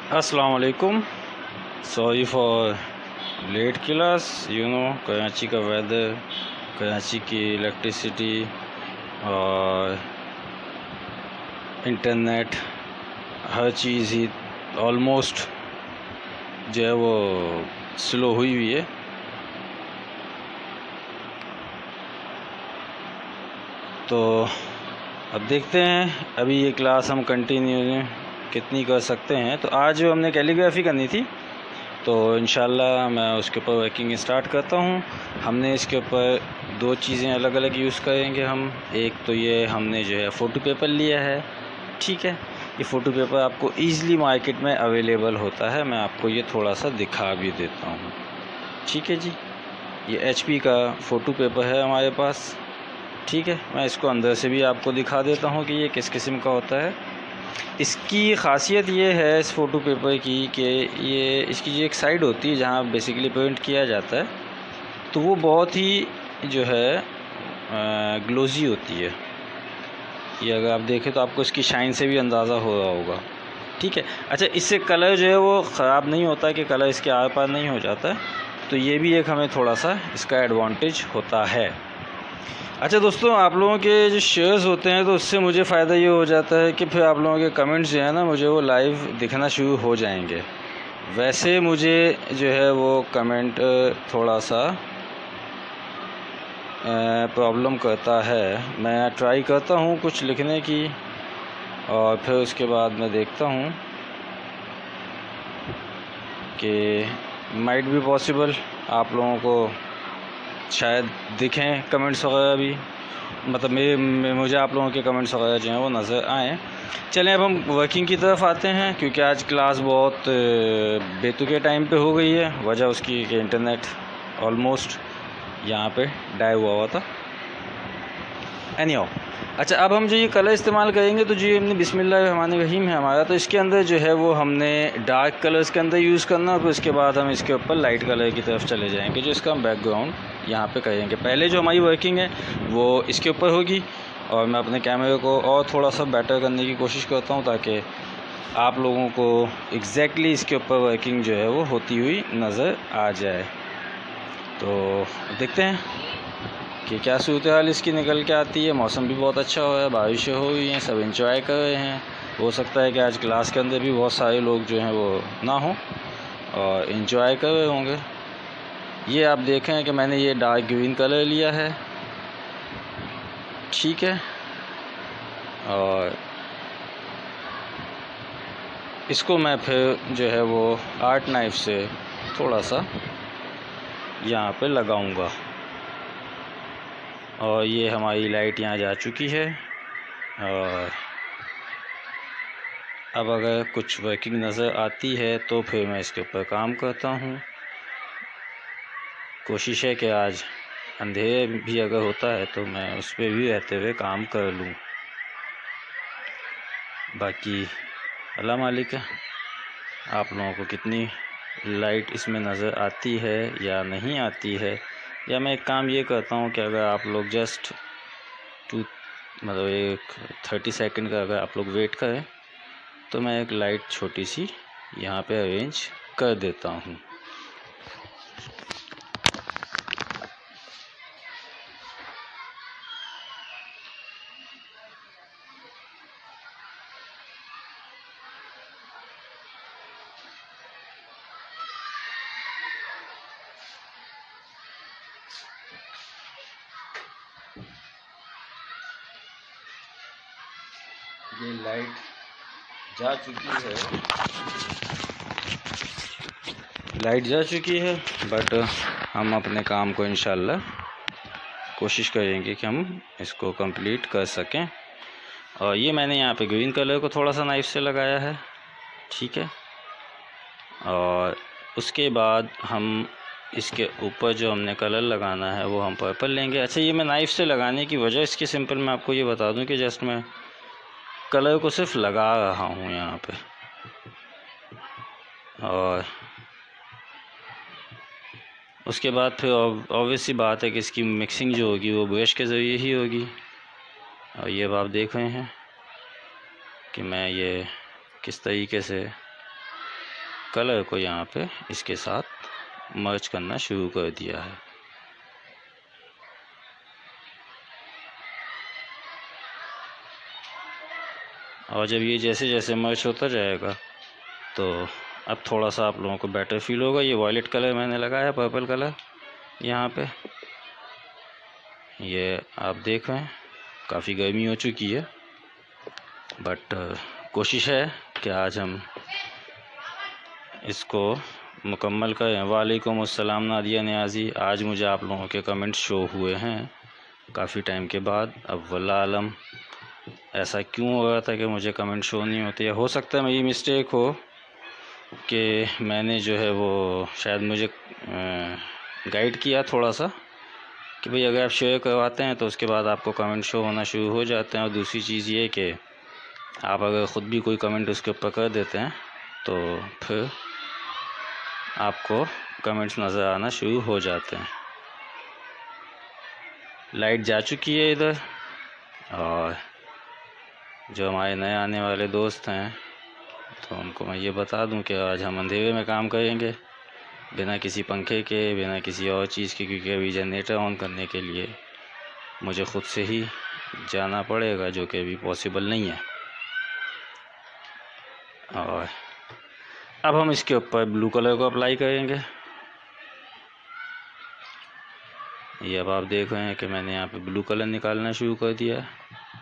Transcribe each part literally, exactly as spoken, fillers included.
अस्सलाम वालेकुम। Sorry for late class. You know Karachi का वेदर, कराची की इलेक्ट्रिसिटी और इंटरनेट, हर चीज़ ही ऑलमोस्ट जो है वो स्लो हुई हुई है। तो अब देखते हैं अभी ये क्लास हम कंटिन्यू कितनी कर सकते हैं। तो आज जो हमने कैलीग्राफी करनी थी, तो इंशाल्लाह मैं उसके ऊपर वर्किंग स्टार्ट करता हूँ। हमने इसके ऊपर दो चीज़ें अलग अलग यूज़ करेंगे हम। एक तो ये हमने जो है फ़ोटो पेपर लिया है, ठीक है। ये फ़ोटो पेपर आपको ईज़िली मार्केट में अवेलेबल होता है। मैं आपको ये थोड़ा सा दिखा भी देता हूँ, ठीक है जी। ये एच पी का फ़ोटो पेपर है हमारे पास, ठीक है। मैं इसको अंदर से भी आपको दिखा देता हूँ कि ये किस किस्म का होता है। इसकी ख़ासियत ये है इस फ़ोटो पेपर की कि ये इसकी जो एक साइड होती है जहाँ बेसिकली प्रिंट किया जाता है, तो वो बहुत ही जो है ग्लोजी होती है। ये अगर आप देखें तो आपको इसकी शाइन से भी अंदाज़ा हो रहा होगा, ठीक है। अच्छा, इससे कलर जो है वो ख़राब नहीं होता कि कलर इसके आर पार नहीं हो जाता है, तो ये भी एक हमें थोड़ा सा इसका एडवांटेज होता है। अच्छा दोस्तों, आप लोगों के जो शेयर्स होते हैं तो उससे मुझे फ़ायदा ये हो जाता है कि फिर आप लोगों के कमेंट्स जो है ना, मुझे वो लाइव दिखना शुरू हो जाएंगे। वैसे मुझे जो है वो कमेंट थोड़ा सा प्रॉब्लम करता है। मैं ट्राई करता हूँ कुछ लिखने की और फिर उसके बाद मैं देखता हूँ कि माइट भी पॉसिबल आप लोगों को शायद दिखें कमेंट्स वगैरह भी, मतलब मेरे मुझे आप लोगों के कमेंट्स वगैरह जो हैं वो नज़र आएँ। चलें अब हम वर्किंग की तरफ आते हैं, क्योंकि आज क्लास बहुत बेतुके टाइम पे हो गई है। वजह उसकी कि इंटरनेट ऑलमोस्ट यहाँ पे डाई हुआ हुआ था। एनीहाउ, अच्छा, अब हम जो ये कलर इस्तेमाल करेंगे तो जो हमने बिस्मिल्लाहिर्रहमानिर्रहीम है हमारा, तो इसके अंदर जो है वो हमने डार्क कलर्स के अंदर यूज़ करना है। फिर उसके बाद हम इसके ऊपर लाइट कलर की तरफ चले जाएंगे, जो इसका हम बैकग्राउंड यहाँ पे करेंगे। पहले जो हमारी वर्किंग है वो इसके ऊपर होगी, और मैं अपने कैमरे को और थोड़ा सा बेटर करने की कोशिश करता हूँ ताकि आप लोगों को एग्जैक्टली इसके ऊपर वर्किंग जो है वो होती हुई नज़र आ जाए। तो देखते हैं कि क्या सूरत हाल इसकी निकल के आती है। मौसम भी बहुत अच्छा हो रहा है, बारिशें हो रही हैं, सब एंजॉय कर रहे हैं। हो सकता है कि आज क्लास के अंदर भी बहुत सारे लोग जो हैं वो ना हों और एंजॉय कर रहे होंगे। ये आप देखें कि मैंने ये डार्क ग्रीन कलर लिया है, ठीक है, और इसको मैं फिर जो है वो आर्ट नाइफ से थोड़ा सा यहाँ पे लगाऊंगा। और ये हमारी लाइट यहाँ जा चुकी है, और अब अगर कुछ वर्किंग नज़र आती है तो फिर मैं इसके ऊपर काम करता हूँ। कोशिश है कि आज अंधेरे भी अगर होता है तो मैं उस पर भी रहते हुए काम कर लूँ। बाकी अल्लाह मालिक है, आप लोगों को कितनी लाइट इसमें नज़र आती है या नहीं आती है। या मैं एक काम ये करता हूँ कि अगर आप लोग जस्ट टू मतलब एक थर्टी सेकंड का अगर आप लोग वेट करें तो मैं एक लाइट छोटी सी यहाँ पे अरेंज कर देता हूँ। ये लाइट जा चुकी है, लाइट जा चुकी है, बट हम अपने काम को इंशाल्लाह कोशिश करेंगे कि हम इसको कंप्लीट कर सकें। और ये मैंने यहाँ पे ग्रीन कलर को थोड़ा सा नाइफ से लगाया है, ठीक है। और उसके बाद हम इसके ऊपर जो हमने कलर लगाना है वो हम पर्पल लेंगे। अच्छा, ये मैं नाइफ से लगाने की वजह इसकी सिंपल मैं आपको ये बता दूं कि जस्ट मैं कलर को सिर्फ लगा रहा हूँ यहाँ पे, और उसके बाद फिर ऑब्वियस सी बात है कि इसकी मिक्सिंग जो होगी वो ब्रश के ज़रिए ही होगी। और ये आप देख रहे हैं कि मैं ये किस तरीके से कलर को यहाँ पे इसके साथ मर्ज करना शुरू कर दिया है। और जब ये जैसे जैसे मर्ज होता जाएगा तो अब थोड़ा सा आप लोगों को बेटर फील होगा। ये वॉयलेट कलर मैंने लगाया, पर्पल कलर यहाँ पे, ये आप देख रहे हैं काफ़ी गर्मी हो चुकी है, बट कोशिश है कि आज हम इसको मुकम्मल करें। वालेकुम अस्सलाम नादिया नियाज़ी, आज मुझे आप लोगों के कमेंट शो हुए हैं काफ़ी टाइम के बाद। अब वल्लाह आलम ऐसा क्यों हो रहा था कि मुझे कमेंट शो नहीं होते, या हो सकता है मेरी मिस्टेक हो कि मैंने जो है वो शायद मुझे गाइड किया थोड़ा सा कि भाई अगर आप शेयर करवाते हैं तो उसके बाद आपको कमेंट शो होना शुरू हो जाते हैं। और दूसरी चीज़ ये कि आप अगर ख़ुद भी कोई कमेंट उसके ऊपर कर देते हैं तो फिर आपको कमेंट्स नज़र आना शुरू हो जाते हैं। लाइट जा चुकी है इधर, और जो हमारे नए आने वाले दोस्त हैं तो उनको मैं ये बता दूं कि आज हम अंधेरे में काम करेंगे, बिना किसी पंखे के, बिना किसी और चीज़ के, क्योंकि अभी जनरेटर ऑन करने के लिए मुझे ख़ुद से ही जाना पड़ेगा, जो कि अभी पॉसिबल नहीं है। और अब हम इसके ऊपर ब्लू कलर को अप्लाई करेंगे। ये अब आप देख रहे हैं कि मैंने यहाँ पे ब्लू कलर निकालना शुरू कर दिया है।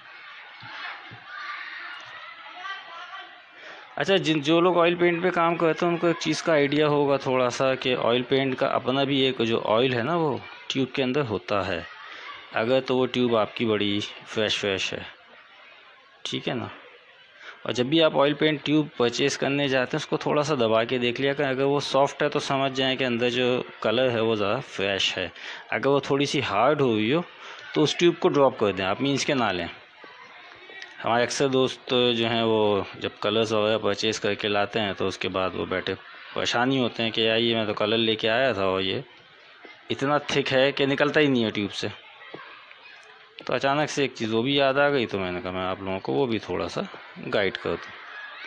अच्छा, जिन जो लोग ऑयल पेंट पे काम करते हैं उनको एक चीज़ का आइडिया होगा थोड़ा सा कि ऑयल पेंट का अपना भी एक जो ऑयल है ना वो ट्यूब के अंदर होता है। अगर तो वो ट्यूब आपकी बड़ी फ्रेश फ्रेश है, ठीक है ना। और जब भी आप ऑयल पेंट ट्यूब परचेज़ करने जाते हैं उसको थोड़ा सा दबा के देख लिया करें। अगर वो सॉफ्ट है तो समझ जाएं कि अंदर जो कलर है वो ज़्यादा फ्रेश है। अगर वो थोड़ी सी हार्ड हुई हो तो उस ट्यूब को ड्रॉप कर दें आप, मीन्स के ना लें। हमारे अक्सर दोस्त जो हैं वो जब कलर्स वगैरह परचेज़ करके लाते हैं तो उसके बाद वो बैठे परेशानी होते हैं कि यार ये मैं तो कलर लेके आया था और ये इतना थिक है कि निकलता ही नहीं है ट्यूब से। तो अचानक से एक चीज़ वो भी याद आ गई, तो मैंने कहा मैं आप लोगों को वो भी थोड़ा सा गाइड कर दूँ।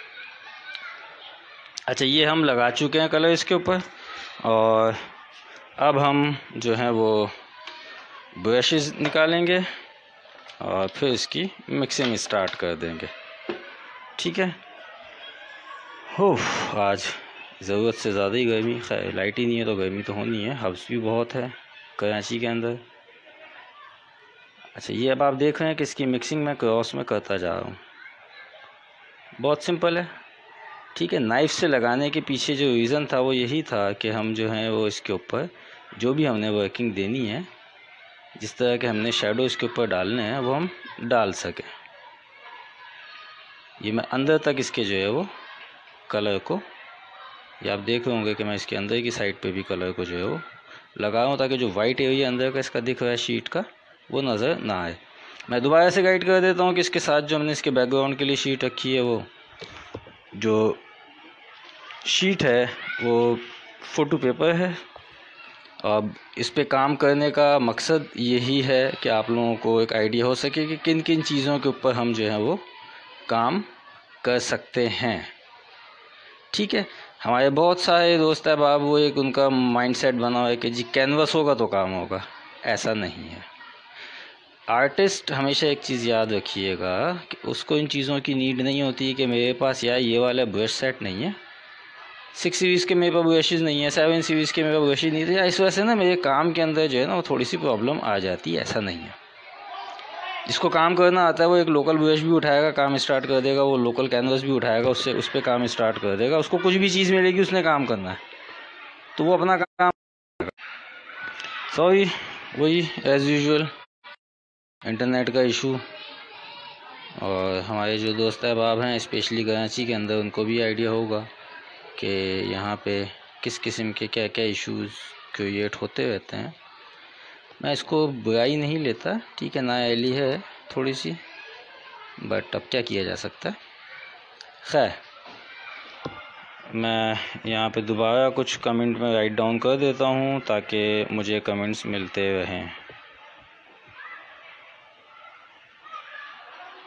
अच्छा, ये हम लगा चुके हैं कलर इसके ऊपर, और अब हम जो है वो ब्रशेस निकालेंगे और फिर इसकी मिक्सिंग स्टार्ट कर देंगे, ठीक है। हो आज ज़रूरत से ज़्यादा ही गर्मी, खैर लाइट ही नहीं है तो गर्मी तो होनी है, हब्स भी बहुत है कराची के अंदर। अच्छा, ये अब आप देख रहे हैं कि इसकी मिक्सिंग मैं क्रॉस में करता जा रहा हूँ। बहुत सिंपल है, ठीक है। नाइफ़ से लगाने के पीछे जो रीज़न था वो यही था कि हम जो है वो इसके ऊपर जो भी हमने वर्किंग देनी है, जिस तरह के हमने शेडो इसके ऊपर डालने हैं वो हम डाल सकें। ये मैं अंदर तक इसके जो है वो कलर को, ये आप देख रहे होंगे कि मैं इसके अंदर की साइड पे भी कलर को जो है वो लगा रहा हूँ ताकि जो वाइट एरिया अंदर का इसका दिख रहा है शीट का वो नज़र ना आए। मैं दोबारा से गाइड कर देता हूँ कि इसके साथ जो हमने इसके बैकग्राउंड के लिए शीट रखी है, वो जो शीट है वो फ़ोटो पेपर है। अब इस पे काम करने का मकसद यही है कि आप लोगों को एक आइडिया हो सके कि किन किन चीज़ों के ऊपर हम जो है वो काम कर सकते हैं, ठीक है। हमारे बहुत सारे दोस्त हैं बाब, वो एक उनका माइंडसेट बना हुआ है कि जी कैनवस होगा तो काम होगा, ऐसा नहीं है। आर्टिस्ट हमेशा एक चीज़ याद रखिएगा कि उसको इन चीज़ों की नीड नहीं होती कि मेरे पास यार ये वाला ब्रश सेट नहीं है, सिक्स सीरीज़ के मेरे पास ब्रशेज़ नहीं है, सेवन सीरीज़ के मेरे पास ब्रशेज़ नहीं थे, इस वजह से ना मेरे काम के अंदर जो है ना वो थोड़ी सी प्रॉब्लम आ जाती है। ऐसा नहीं है। जिसको काम करना आता है वो एक लोकल ब्रश भी उठाएगा, काम स्टार्ट कर देगा, वो लोकल कैनवस भी उठाएगा, उससे उस पर काम स्टार्ट कर देगा। उसको कुछ भी चीज़ मिलेगी उसने काम करना है तो वो अपना काम करेगा। सॉरी, वही एज़ यूजुअल इंटरनेट का इशू। और हमारे जो दोस्त अहबाब हैं स्पेशली कराची के अंदर, उनको भी आइडिया होगा कि यहाँ पे किस किस्म के क्या क्या इश्यूज़ क्रिएट होते रहते हैं। मैं इसको बुराई नहीं लेता, ठीक है, नाअहली है थोड़ी सी, बट अब क्या किया जा सकता है। खैर, मैं यहाँ पे दोबारा कुछ कमेंट में राइट डाउन कर देता हूँ ताकि मुझे कमेंट्स मिलते रहें।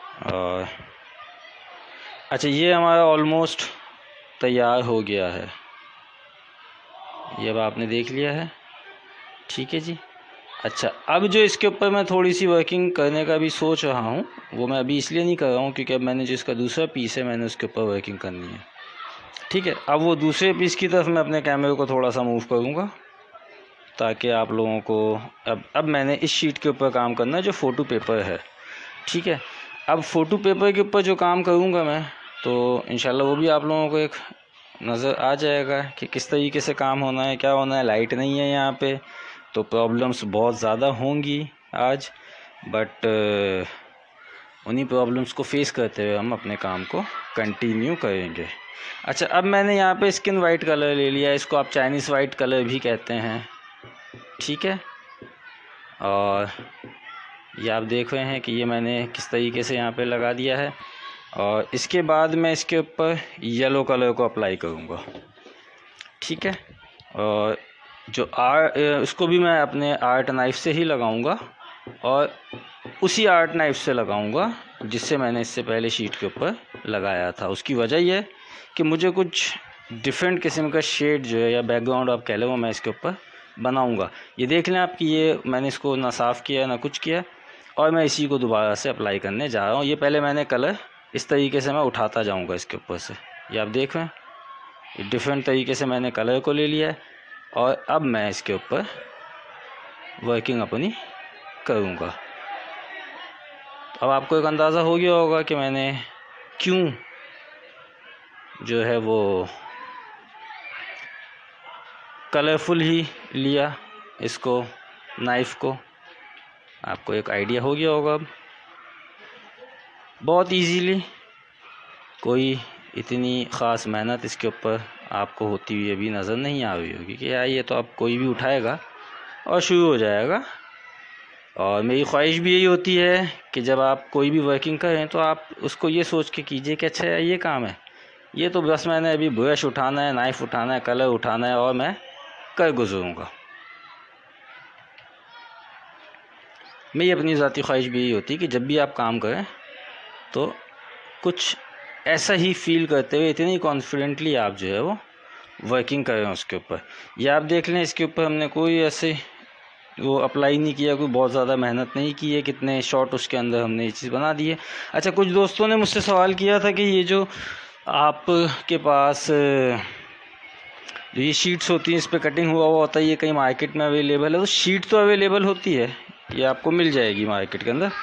और अच्छा, ये हमारा ऑलमोस्ट तैयार हो गया है, ये अब आपने देख लिया है, ठीक है जी। अच्छा, अब जो इसके ऊपर मैं थोड़ी सी वर्किंग करने का भी सोच रहा हूँ, वो मैं अभी इसलिए नहीं कर रहा हूँ क्योंकि अब मैंने जो इसका दूसरा पीस है मैंने उसके ऊपर वर्किंग करनी है, ठीक है। अब वो दूसरे पीस की तरफ मैं अपने कैमरे को थोड़ा सा मूव करूँगा ताकि आप लोगों को अब अब मैंने इस शीट के ऊपर काम करना है जो फ़ोटो पेपर है, ठीक है। अब फ़ोटो पेपर के ऊपर जो काम करूँगा मैं, तो इंशाल्लाह वो भी आप लोगों को एक नज़र आ जाएगा कि किस तरीके से काम होना है, क्या होना है। लाइट नहीं है यहाँ पे तो प्रॉब्लम्स बहुत ज़्यादा होंगी आज, बट उन्हीं प्रॉब्लम्स को फेस करते हुए हम अपने काम को कंटिन्यू करेंगे। अच्छा, अब मैंने यहाँ पे स्किन वाइट कलर ले लिया, इसको आप चाइनीज़ वाइट कलर भी कहते हैं, ठीक है। और ये आप देख रहे हैं कि ये मैंने किस तरीके से यहाँ पे लगा दिया है, और इसके बाद मैं इसके ऊपर येलो कलर को अप्लाई करूँगा, ठीक है। और जो आर्ट, इसको भी मैं अपने आर्ट नाइफ से ही लगाऊंगा और उसी आर्ट नाइफ से लगाऊंगा जिससे मैंने इससे पहले शीट के ऊपर लगाया था। उसकी वजह यह है कि मुझे कुछ डिफरेंट किस्म का शेड जो है या बैकग्राउंड आप कह लो वो मैं इसके ऊपर बनाऊंगा। ये देख लें आप कि ये मैंने इसको ना साफ़ किया ना कुछ किया, और मैं इसी को दोबारा से अप्लाई करने जा रहा हूँ। ये पहले मैंने कलर इस तरीके से मैं उठाता जाऊँगा इसके ऊपर से, ये आप देख रहे हैं डिफरेंट तरीके से मैंने कलर को ले लिया है, और अब मैं इसके ऊपर वर्किंग अपनी करूँगा। अब आपको एक अंदाज़ा हो गया होगा कि मैंने क्यों जो है वो कलरफुल ही लिया इसको, नाइफ़ को। आपको एक आइडिया हो गया होगा। अब बहुत इजीली, कोई इतनी ख़ास मेहनत इसके ऊपर आपको होती हुई अभी नज़र नहीं आ रही होगी कि यार ये तो अब कोई भी उठाएगा और शुरू हो जाएगा। और मेरी ख्वाहिश भी यही होती है कि जब आप कोई भी वर्किंग करें तो आप उसको ये सोच के कीजिए कि अच्छा ये काम है, ये तो बस मैंने अभी ब्रश उठाना है, नाइफ़ उठाना है, कलर उठाना है और मैं कर गुजरूँगा। मेरी अपनी ज़ाती ख्वाहिश भी यही होती है कि जब भी आप काम करें तो कुछ ऐसा ही फील करते हुए इतनी कॉन्फिडेंटली आप जो है वो वर्किंग कर रहे हैं उसके ऊपर। ये आप देख लें, इसके ऊपर हमने कोई ऐसे वो अप्लाई नहीं किया, कोई बहुत ज़्यादा मेहनत नहीं की है, कितने शॉट उसके अंदर हमने ये चीज़ बना दी है। अच्छा, कुछ दोस्तों ने मुझसे सवाल किया था कि ये जो आपके पास जो ये शीट्स होती हैं इस पर कटिंग हुआ हुआ होता है, ये कहीं मार्केट में अवेलेबल है? तो शीट तो अवेलेबल होती है, ये आपको मिल जाएगी मार्केट के अंदर।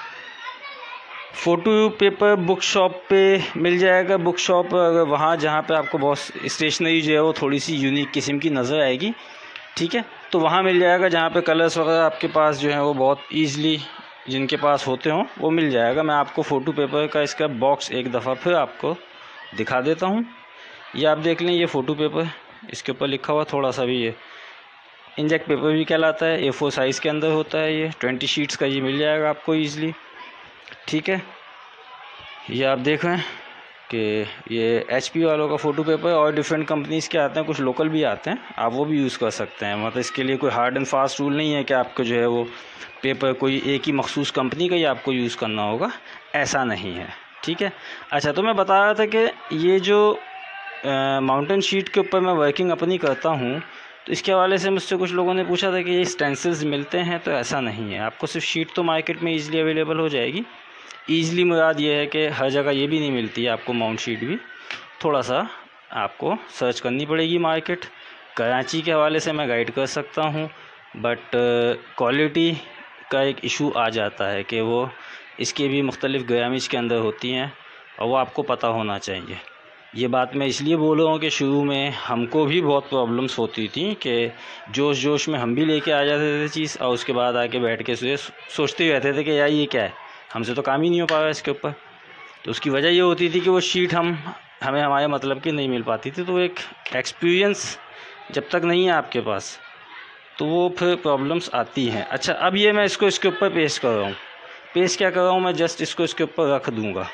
फ़ोटो पेपर बुक शॉप पे मिल जाएगा। बुक शॉप अगर वहाँ जहाँ पे आपको बहुत स्टेशनरी जो है वो थोड़ी सी यूनिक किस्म की नज़र आएगी, ठीक है, तो वहाँ मिल जाएगा। जहाँ पे कलर्स वगैरह आपके पास जो है वो बहुत ईज़िली जिनके पास होते हों वो मिल जाएगा। मैं आपको फ़ोटो पेपर का इसका बॉक्स एक दफ़ा फिर आपको दिखा देता हूँ। ये आप देख लें, ये फ़ोटो पेपर, इसके ऊपर लिखा हुआ थोड़ा सा भी, ये इंजेक्ट पेपर भी कहलाता है, ए फोर साइज़ के अंदर होता है। ये ट्वेंटी शीट्स का ये मिल जाएगा आपको ईज़िली, ठीक है। ये आप देख रहे हैं कि ये एच पी वालों का फ़ोटो पेपर, और डिफरेंट कंपनीज़ के आते हैं, कुछ लोकल भी आते हैं, आप वो भी यूज़ कर सकते हैं। मतलब इसके लिए कोई हार्ड एंड फास्ट रूल नहीं है कि आपको जो है वो पेपर कोई एक ही मखसूस कंपनी का ही आपको यूज़ करना होगा, ऐसा नहीं है, ठीक है। अच्छा, तो मैं बता रहा था कि ये जो माउंटेन शीट के ऊपर मैं वर्किंग अपनी करता हूँ, तो इसके हवाले से मुझसे कुछ लोगों ने पूछा था कि ये स्टेंसिल्स मिलते हैं, तो ऐसा नहीं है। आपको सिर्फ शीट तो मार्केट में ईज़िली अवेलेबल हो जाएगी। ईज़िली मुराद ये है कि हर जगह ये भी नहीं मिलती है आपको माउंट शीट भी, थोड़ा सा आपको सर्च करनी पड़ेगी मार्केट। कराची के हवाले से मैं गाइड कर सकता हूँ, बट क्वालिटी का एक इशू आ जाता है कि वो इसके भी मुख्तलिफ़ ग्रामेज के अंदर होती हैं, और वो आपको पता होना चाहिए। ये बात मैं इसलिए बोल रहा हूँ कि शुरू में हमको भी बहुत प्रॉब्लम्स होती थी कि जोश जोश में हम भी लेके आ जाते थे चीज़, और उसके बाद आके बैठ के सोचते ही रहते थे कि यार ये क्या है, हमसे तो काम ही नहीं हो पा रहा इसके ऊपर। तो उसकी वजह ये होती थी कि वो शीट हम हमें हमारे मतलब की नहीं मिल पाती थी। तो एक एक्सपीरियंस जब तक नहीं है आपके पास तो वो फिर प्रॉब्लम्स आती हैं। अच्छा, अब ये मैं इसको इसके ऊपर पेस्ट कर रहा हूँ। पेस्ट क्या कर रहा हूँ मैं, जस्ट इसको इसके ऊपर रख दूँगा,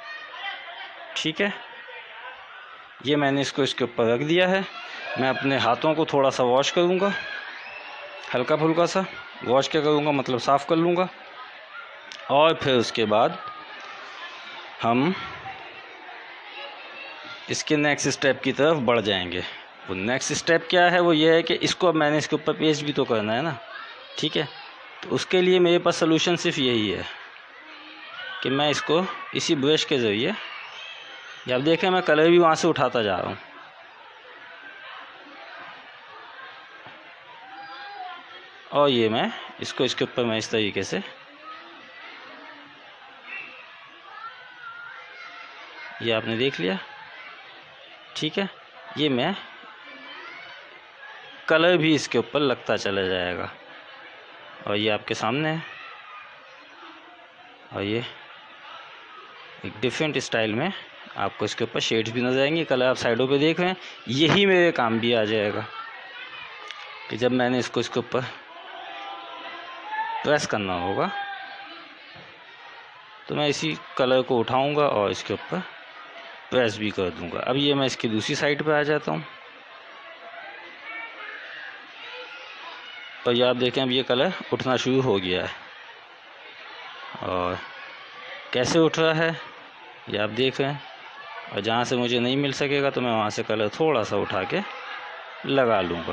ठीक है। ये मैंने इसको इसके ऊपर रख दिया है। मैं अपने हाथों को थोड़ा सा वॉश करूँगा, हल्का फुल्का सा वॉश क्या करूँगा मतलब साफ़ कर लूँगा, और फिर उसके बाद हम इसके नेक्स्ट स्टेप की तरफ बढ़ जाएंगे। वो नेक्स्ट स्टेप क्या है, वो ये है कि इसको अब मैंने इसके ऊपर पेस्ट भी तो करना है ना, ठीक है। तो उसके लिए मेरे पास सलूशन सिर्फ यही है कि मैं इसको इसी ब्रश के ज़रिए, जब देखें मैं कलर भी वहाँ से उठाता जा रहा हूँ, और ये मैं इसको इसके ऊपर मैं इस तरीके से, ये आपने देख लिया, ठीक है। ये मैं कलर भी इसके ऊपर लगता चला जाएगा, और ये आपके सामने है, और ये एक डिफरेंट स्टाइल में आपको इसके ऊपर शेड्स भी नजर आएंगे। कलर आप साइडों पे देख रहे हैं, यही मेरे काम भी आ जाएगा कि जब मैंने इसको इसके ऊपर प्रेस करना होगा तो मैं इसी कलर को उठाऊंगा और इसके ऊपर प्रेस भी कर दूंगा। अब ये मैं इसकी दूसरी साइड पे आ जाता हूँ, तो ये आप देखें अब ये कलर उठना शुरू हो गया है, और कैसे उठ रहा है ये आप देख रहे हैं। और जहाँ से मुझे नहीं मिल सकेगा तो मैं वहाँ से कलर थोड़ा सा उठा के लगा लूँगा।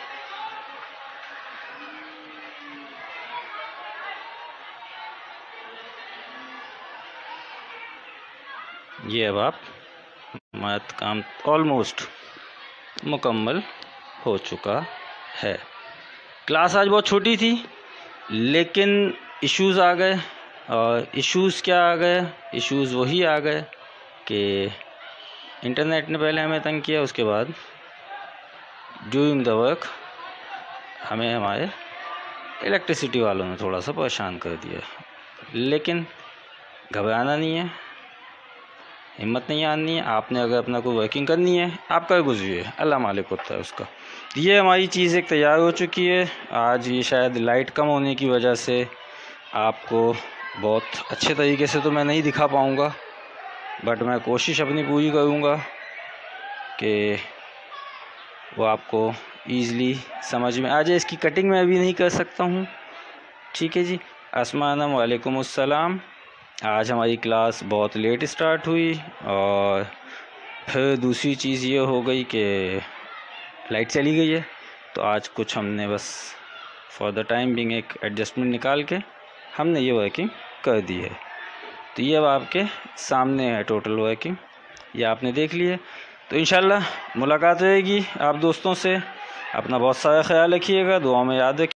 ये अब आप हमारा काम ऑलमोस्ट मुकम्मल हो चुका है। क्लास आज बहुत छोटी थी, लेकिन इश्यूज़ आ गए, और इश्यूज़ क्या आ गए, इश्यूज़ वही आ गए कि इंटरनेट ने पहले हमें तंग किया, उसके बाद ड्यूरिंग द वर्क हमें हमारे इलेक्ट्रिसिटी वालों ने थोड़ा सा परेशान कर दिया। लेकिन घबराना नहीं है, हिम्मत नहीं आनी है। आपने अगर अपना कोई वर्किंग करनी है आप कर गुजरिए, अल्लाह मालिक होता है उसका। ये हमारी चीज़ एक तैयार हो चुकी है। आज ये शायद लाइट कम होने की वजह से आपको बहुत अच्छे तरीके से तो मैं नहीं दिखा पाऊँगा, बट मैं कोशिश अपनी पूरी करूँगा कि वो आपको ईज़िली समझ में आ जाए। इसकी कटिंग मैं अभी नहीं कर सकता हूँ, ठीक है जी। अस्सलाम वालेकुम अस्सलाम। आज हमारी क्लास बहुत लेट स्टार्ट हुई, और फिर दूसरी चीज़ ये हो गई कि लाइट चली गई है, तो आज कुछ हमने बस फॉर द टाइम बिंग एक एडजस्टमेंट निकाल के हमने ये वर्किंग कर दी है। तो ये अब आपके सामने है टोटल वर्किंग, ये आपने देख ली है। तो इंशाल्लाह मुलाकात रहेगी आप दोस्तों से। अपना बहुत सारा ख्याल रखिएगा, दुआ में याद रखिए।